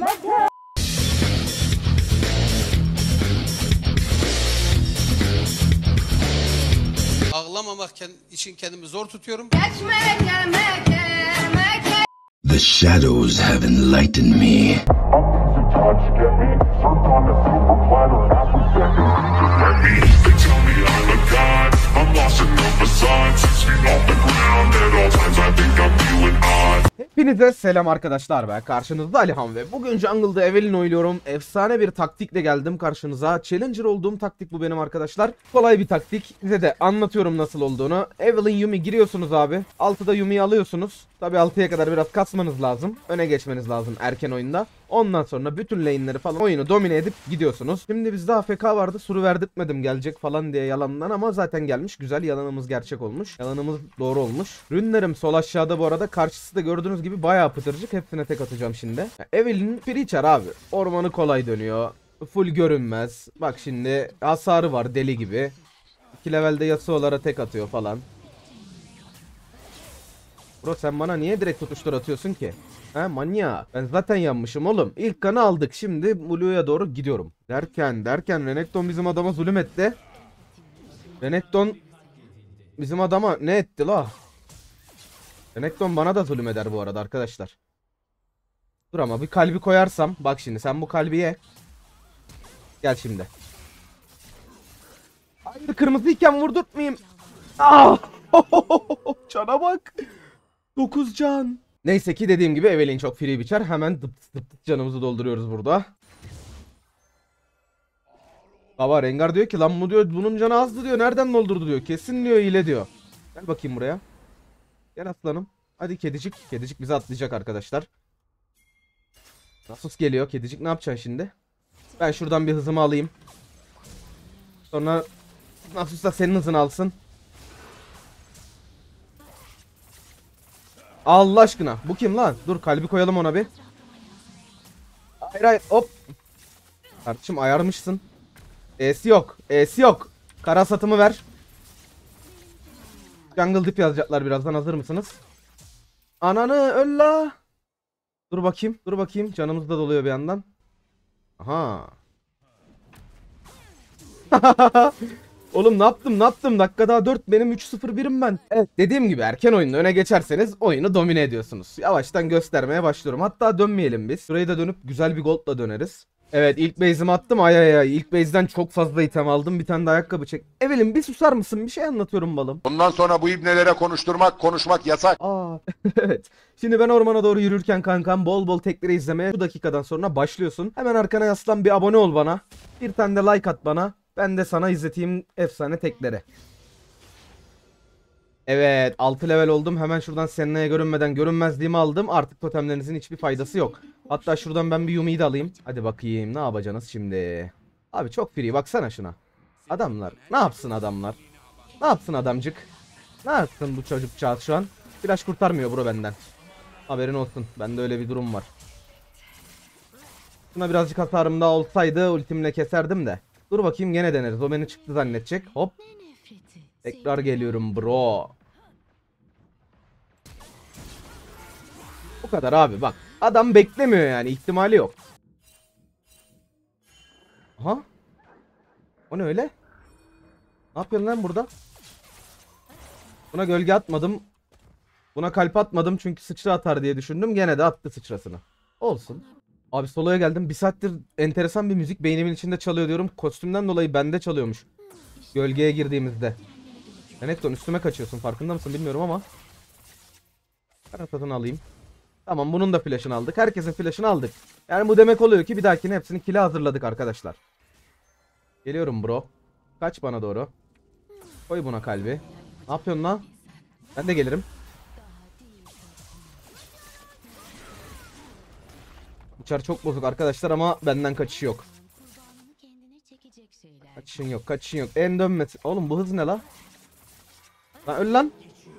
Ağlamamak için kendimi zor tutuyorum. The shadows have enlightened me. Hepinize selam arkadaşlar, ben karşınızda Alihan ve bugün Jungle'da Evelynn oynuyorum. Efsane bir taktikle geldim karşınıza. Challenger olduğum taktik bu benim arkadaşlar. Kolay bir taktik. Size de anlatıyorum nasıl olduğunu. Evelynn Yuumi giriyorsunuz abi. 6'da Yuumi'yi alıyorsunuz. Tabi 6'ya kadar biraz kasmanız lazım. Öne geçmeniz lazım erken oyunda. Ondan sonra bütün lane'leri falan oyunu domine edip gidiyorsunuz. Şimdi bizde AFK vardı. Suru verdirtmedim gelecek falan diye yalandan ama zaten gelmiş. Güzel, yalanımız gerçek olmuş. Yalanımız doğru olmuş. Rünlerim sol aşağıda bu arada. Karşısı da gördüğünüz gibi bayağı pıtırcık. Hepsine tek atacağım şimdi. Evelynn Preacher abi. Ormanı kolay dönüyor. Full görünmez. Bak şimdi hasarı var deli gibi. 2 levelde Yasuo'lara tek atıyor falan. Bro sen bana niye direkt tutuştur atıyorsun ki? He manya. Ben zaten yanmışım oğlum. İlk kanı aldık. Şimdi Blue'ya doğru gidiyorum. Derken Renekton bizim adama zulüm etti. Renekton bizim adama ne etti la? Renekton bana da zulüm eder bu arada arkadaşlar. Dur ama bir kalbi koyarsam. Bak şimdi sen bu kalbi ye. Gel şimdi. Hayır kırmızıyken vurdurtmayayım. Ah! Cana bak. 9 can. Neyse ki dediğim gibi Evelynn çok free biçer. Hemen dıp dıp canımızı dolduruyoruz burada. Baba Rengar diyor ki lan bu diyor bunun canı azdı diyor. Nereden doldurdu diyor. Kesin diyor hile diyor. Gel bakayım buraya. Gel aslanım. Hadi kedicik. Kedicik bizi atlayacak arkadaşlar. Nasus geliyor. Kedicik ne yapacaksın şimdi? Ben şuradan bir hızımı alayım. Sonra Nasus da senin hızını alsın. Allah aşkına. Bu kim lan? Dur kalbi koyalım ona bir. Hayır hop. Kardeşim ayarmışsın. E'si yok. E'si yok. Kara satımı ver. Jungle dip yazacaklar birazdan, hazır mısınız? Ananı öl la. Dur bakayım. Dur bakayım. Canımız da doluyor bir yandan. Aha. Oğlum ne yaptım? Dakika daha 4, benim 3-0-1'im ben. Evet dediğim gibi erken oyunda öne geçerseniz oyunu domine ediyorsunuz. Yavaştan göstermeye başlıyorum. Hatta dönmeyelim biz. Şurayı da dönüp güzel bir goldla döneriz. Evet ilk base'imi attım. Ay. İlk base'den çok fazla item aldım. Bir tane de ayakkabı çek. Evelynn bir susar mısın? Bir şey anlatıyorum balım. Bundan sonra bu ibnelere konuşmak yasak. Aa evet. Şimdi ben ormana doğru yürürken kankam bol bol tekleri izlemeye bu dakikadan sonra başlıyorsun. Hemen arkana yaslan, bir abone ol bana. Bir tane de like at bana. Ben de sana izleteyim efsane tekleri. Evet 6 level oldum. Hemen şuradan Senna'ya görünmeden görünmezliğimi aldım. Artık totemlerinizin hiçbir faydası yok. Hatta şuradan ben bir Yuumi'yi de alayım. Hadi bakayım ne yapacaksınız şimdi. Abi çok free, baksana şuna. Adamlar ne yapsın adamlar. Ne yapsın adamcık. Ne yapsın bu çocukcağız şu an. Flash kurtarmıyor bro benden. Haberin olsun, bende öyle bir durum var. Buna birazcık hasarım daha olsaydı ultimle keserdim de. Dur bakayım gene deneriz. O beni çıktı zannedecek. Hop. Tekrar geliyorum bro. Bu kadar abi bak. Adam beklemiyor yani. İhtimali yok. Aha. O ne öyle? Ne yapıyorsun lan burada? Buna gölge atmadım. Buna kalp atmadım çünkü sıçra atar diye düşündüm. Gene de attı sıçrasını. Olsun. Abi soloya geldim. Bir saattir enteresan bir müzik beynimin içinde çalıyor diyorum. Kostümden dolayı bende çalıyormuş. Gölgeye girdiğimizde. Renekton üstüme kaçıyorsun, farkında mısın bilmiyorum ama. Ben satını alayım. Tamam bunun da flash'ını aldık. Herkesin flash'ını aldık. Yani bu demek oluyor ki bir dahakine hepsini kill'e hazırladık arkadaşlar. Geliyorum bro. Kaç bana doğru. Koy buna kalbi. Ne yapıyorsun lan? Ben de gelirim. Uçar çok bozuk arkadaşlar ama benden kaçışı yok. Kaçışın yok. En dönmesi. Oğlum bu hız ne la? Lan öl lan.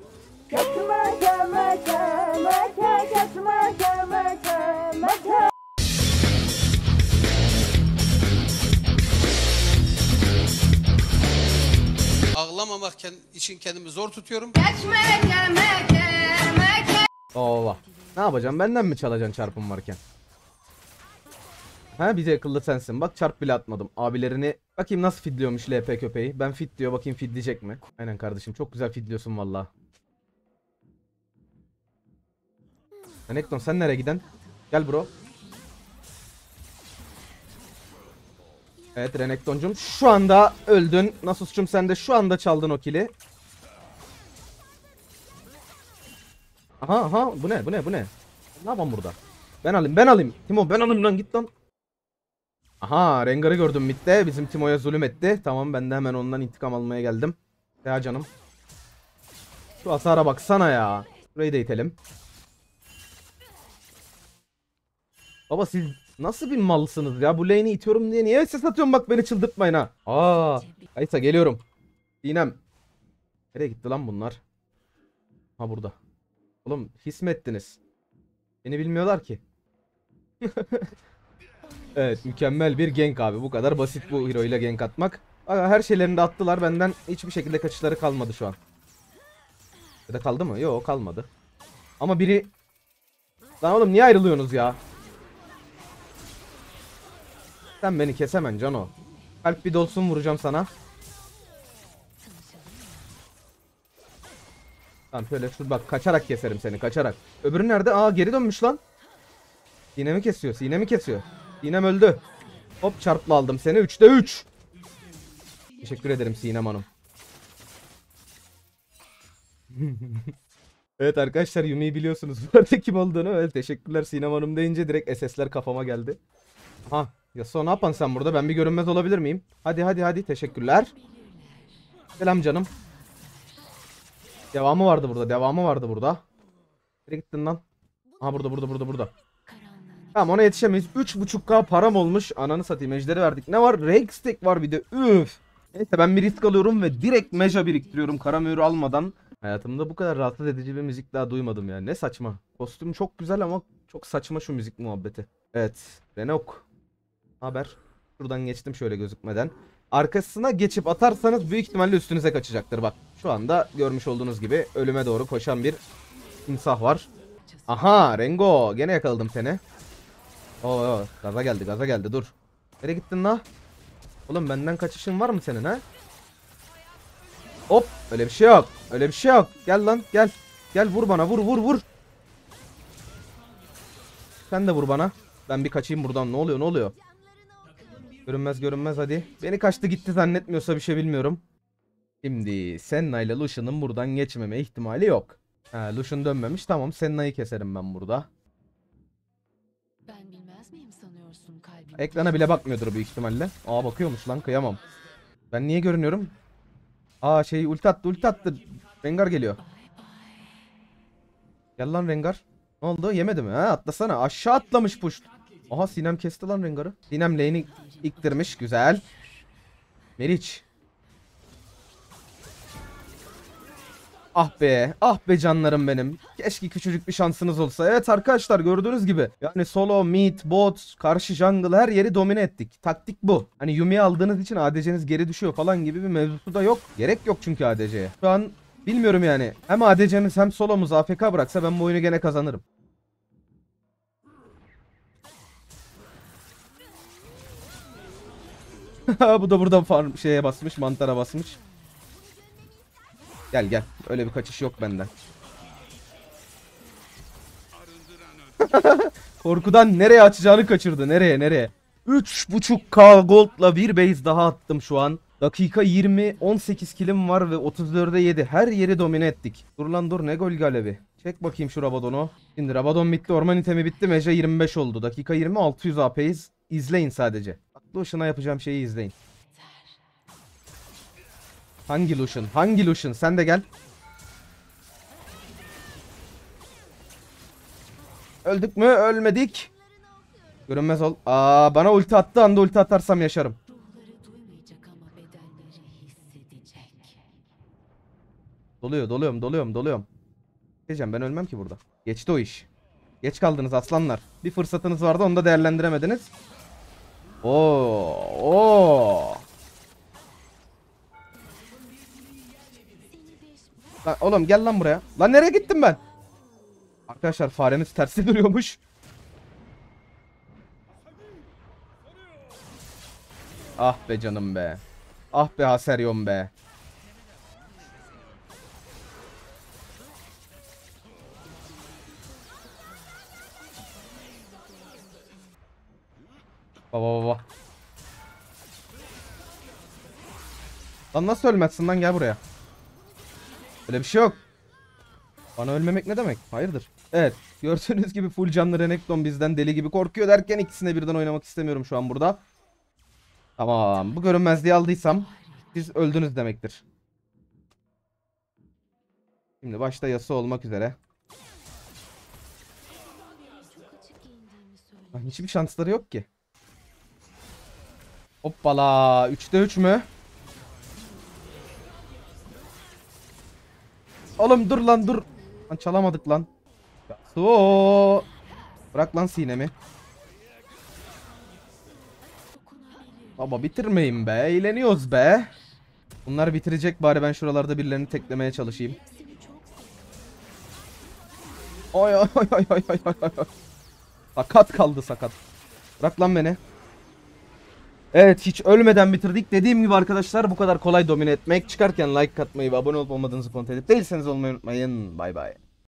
Ağlamamak için kendimi zor tutuyorum. Oo. Ne yapacağım? Benden mi çalacaksın çarpım varken? Ha bize akıllı sensin. Bak çarp bile atmadım. Abilerini bakayım nasıl fidliyormuş LP köpeği. Ben fit diyor, bakayım fidleyecek mi? Aynen kardeşim, çok güzel fidliyorsun valla. Renekton sen nereye giden? Gel bro. Evet Renekton'cum şu anda öldün. Nasus'cum sen de şu anda çaldın o kili. Aha bu ne? Ne yapalım burada? Ben alayım. Timo ben alayım lan, git lan. Aha Rengar'ı gördüm midde. Bizim Timo'ya zulüm etti. Tamam, ben de hemen ondan intikam almaya geldim. Ya canım. Şu hasara baksana ya. Burayı da itelim. Baba siz nasıl bir malsınız ya? Bu lane'i itiyorum diye niye ses atıyorum, bak beni çıldırtmayın ha. Kaysa geliyorum. Sinem. Nereye gitti lan bunlar? Ha burada. Oğlum his mi ettiniz? Beni bilmiyorlar ki. Evet mükemmel bir gank abi. Bu kadar basit bu hero ile gank atmak. Her şeylerini de attılar. Benden hiçbir şekilde kaçışları kalmadı şu an. Ya da kaldı mı? Yok kalmadı. Ama biri... Lan oğlum niye ayrılıyorsunuz ya? Sen beni kesemen Cano. Kalp bir dolsun vuracağım sana. Tamam şöyle şu bak, kaçarak keserim seni, kaçarak. Öbürü nerede? Aa geri dönmüş lan. Sinemi kesiyor, sinemi kesiyor. Sinem öldü. Hop çarpla aldım seni. 3'te 3. Teşekkür ederim Sinem Hanım. Evet arkadaşlar, Yumi'yi biliyorsunuz. Bu arada kim olduğunu. Evet teşekkürler Sinem Hanım deyince direkt SS'ler kafama geldi. Aha Yasuo ne yapan sen burada? Ben bir görünmez olabilir miyim? Hadi teşekkürler. Selam canım. Devamı vardı burada. Nereye gittin lan? Aha burada. Tamam ona yetişemeyiz. 3.5k param olmuş. Ananı satayım, ejderi verdik. Ne var? Rextech var bir de. Üf. Neyse ben bir risk alıyorum ve direkt meja biriktiriyorum kara mühürü almadan. Hayatımda bu kadar rahatsız edici bir müzik daha duymadım ya. Ne saçma. Kostüm çok güzel ama çok saçma şu müzik muhabbeti. Evet. Renok. Haber. Şuradan geçtim şöyle gözükmeden. Arkasına geçip atarsanız büyük ihtimalle üstünüze kaçacaktır bak. Şu anda görmüş olduğunuz gibi ölüme doğru koşan bir timsah var. Aha Rengo. Gene yakaladım seni. Oo gaza geldi dur. Nereye gittin la? Oğlum benden kaçışın var mı senin ha? Hop öyle bir şey yok. Gel lan gel. Gel vur bana, vur. Sen de vur bana. Ben bir kaçayım buradan, ne oluyor? Görünmez hadi. Beni kaçtı gitti zannetmiyorsa bir şey bilmiyorum. Şimdi Senna ile Lucian'ın buradan geçmeme ihtimali yok. Ha Lucian dönmemiş, tamam Senna'yı keserim ben burada. Ben bilmez miyim sanıyorsun kalbim? Ekrana bile bakmıyordur büyük ihtimalle. Aa bakıyormuş lan, kıyamam. Ben niye görünüyorum? Aa ulti attı. Rengar geliyor. Gel lan Rengar. Ne oldu? Yemedi mi? Ha atlasana. Aşağı atlamış push. Aha Sinem kesti lan Rengar'ı. Sinem lane'i iktirmiş. Güzel. Meriç. Ah be canlarım benim. Keşke küçücük bir şansınız olsa. Evet arkadaşlar gördüğünüz gibi. Yani solo, mid, bot, karşı jungle her yeri domine ettik. Taktik bu. Hani Yumi'yi aldığınız için ADC'niz geri düşüyor falan gibi bir mevzusu da yok. Gerek yok çünkü ADC'ye. Şu an bilmiyorum yani. Hem ADC'miz hem solomuz AFK bıraksa ben bu oyunu gene kazanırım. Bu da burada farm şeye basmış, mantara basmış. Gel. Öyle bir kaçış yok benden. Korkudan nereye açacağını kaçırdı. Nereye? 3.5k gold'la bir base daha attım şu an. Dakika 20, 18 kilim var ve 34'e 7. Her yeri domine ettik. Dur lan dur, ne gol galebi. Çek bakayım şu Rabadon'u. Şimdi Rabadon bitti, orman itemi bitti. Meja 25 oldu. Dakika 20, 600 AP'yiz. İzleyin sadece. Lucian'a yapacağım şeyi izleyin. Hangi Lucian? Sen de gel. Öldük mü? Ölmedik. Görünmez ol. Bana ulti attığı anda ulti atarsam yaşarım. Ruhları duymayacak ama bedenleri hissedecek. Doluyorum. Diyeceğim ben ölmem ki burada. Geçti o iş. Geç kaldınız aslanlar. Bir fırsatınız vardı, onu da değerlendiremediniz. Oo. Lan oğlum gel lan buraya. Lan nereye gittim ben? Arkadaşlar faremiz tersi duruyormuş. Ah be canım be. Ah be Aseryon be. Baba baba. Lan nasıl ölmezsin lan, gel buraya. Öyle bir şey yok. Bana ölmemek ne demek? Hayırdır? Evet. Gördüğünüz gibi full canlı Renekton bizden deli gibi korkuyor derken ikisine birden oynamak istemiyorum şu an burada. Tamam. Bu görünmezliği aldıysam siz öldünüz demektir. Şimdi başta Yasuo olmak üzere. Lan hiçbir şansları yok ki. Hoppala. 3'te 3 mü? Oğlum dur lan dur. Lan çalamadık lan. Yasuo. Bırak lan sinemi. Baba bitirmeyin be. Eğleniyoruz be. Bunlar bitirecek, bari ben şuralarda birilerini teklemeye çalışayım. Oy oy oy oy oy oy oy. Sakat kaldı, sakat. Bırak lan beni. Evet, hiç ölmeden bitirdik. Dediğim gibi arkadaşlar, bu kadar kolay domine etmek. Çıkarken like atmayı ve abone olup olmadığınızı kontrol edip değilseniz olmayı unutmayın. Bay bay.